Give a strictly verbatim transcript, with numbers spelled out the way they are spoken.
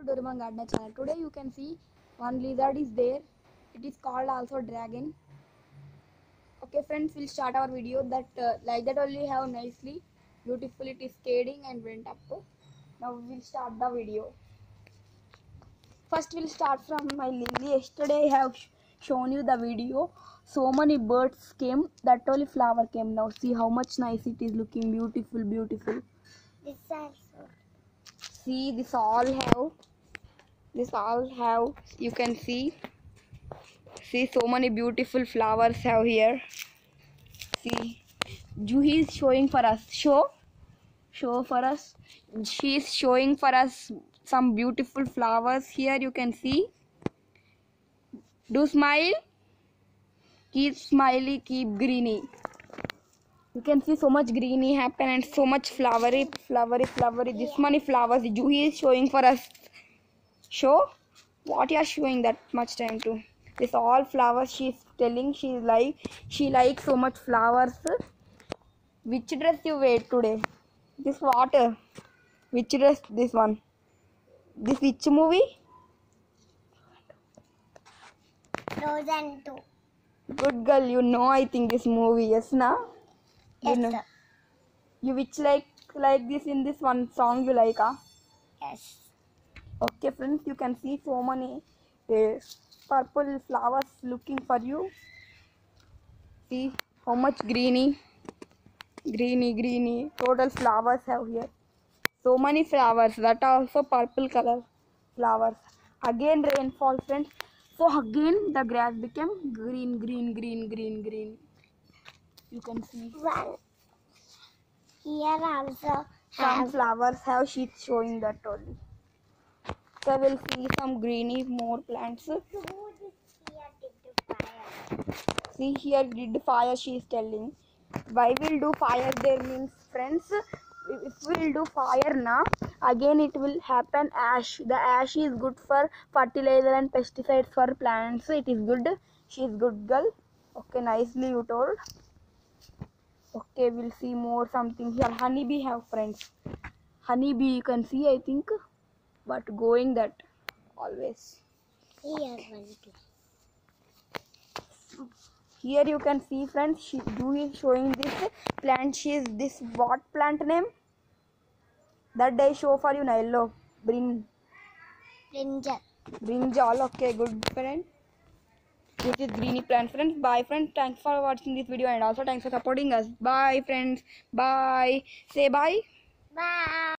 Doraemon Gardener channel. Today you can see one lizard is there. It is called also dragon. Okay friends, we'll start our video. That uh, like that only have nicely, beautiful it is shading and went up. Now we'll start the video. First we'll start from my lily. Yesterday I have sh shown you the video. So many birds came. That only flower came. Now see how much nice it is looking. Beautiful, beautiful. This also. See, this all have. This all have. You can see. See, so many beautiful flowers have here. See, Juhi is showing for us. Show. Show for us. She is showing for us some beautiful flowers here. You can see. Do smile. Keep smiley, keep greeny. You can see so much greeny happen and so much flowery, flowery, flowery. This many flowers Juhi is showing for us. Show what you are showing that much time to. This all flowers she is telling. She is like she likes so much flowers. Which dress you wear today? This water. Which dress? This one. This which movie? Frozen two. Good girl, you know I think this movie, yes na? You Yes, know. sir. You which like like this in this one song you like, ah? Yes. Okay friends, you can see so many uh, purple flowers looking for you. See how much greeny, greeny, greeny. Total flowers have here. So many flowers that are also purple color flowers. Again rainfall friends. So again the grass became green, green, green, green, green. You can see. Well, here also Some have. flowers have sheets showing that only. So we'll see some greeny more plants. Who this here did the fire? See here did fire she is telling. Why we'll do fire there means friends, if we'll do fire now, again it will happen ash. The ash is good for fertilizer and pesticides for plants. It is good. She is good girl. Okay, nicely you told. Okay, we'll see more something here. Honeybee have friends. Honeybee you can see I think. But going that always. Here one too. Here you can see friends, she Juhi is showing this plant. She is this what plant name? That day show for you na yellow. Brin Brinjal. brinjal. Okay, good friend. This is greeny plant friends. Bye friends. Thanks for watching this video and also thanks for supporting us. Bye friends. Bye. Say bye. Bye.